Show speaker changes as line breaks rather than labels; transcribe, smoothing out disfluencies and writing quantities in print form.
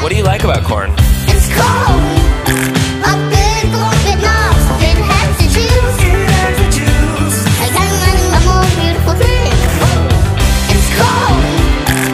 What do you like about corn?
It's cold.